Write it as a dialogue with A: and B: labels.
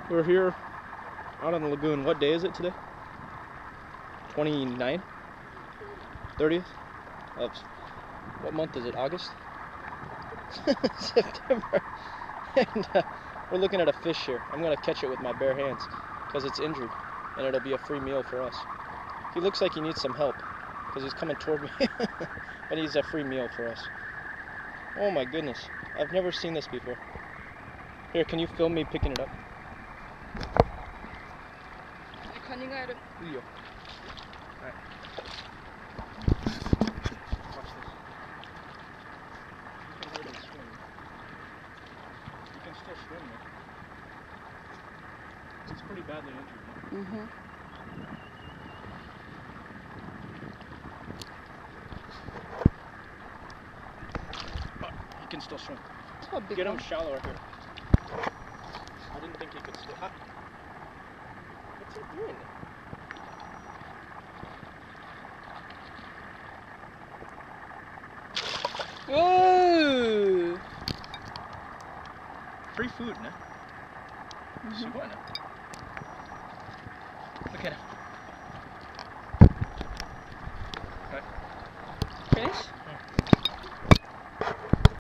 A: We're here out on the lagoon. What day is it today? 29th? 30th? Of what month is it? August? September. And we're looking at a fish here. I'm going to catch it with my bare hands because it's injured and it'll be a free meal for us. He looks like he needs some help because he's coming toward me. But he's a free meal for us. Oh my goodness. I've never seen this before. Here, can you film me picking it up? Uyo. Alright. Watch this. You can hardly swim. You can still swim though. It's pretty badly injured.
B: Mm-hmm.
A: But he can still swim.
B: Big
A: Get him
B: one.
A: shallower here. I didn't think he could swim. What's he doing?
B: Whoa!
A: Free food, né?
B: Mm-hmm.
A: Look at him.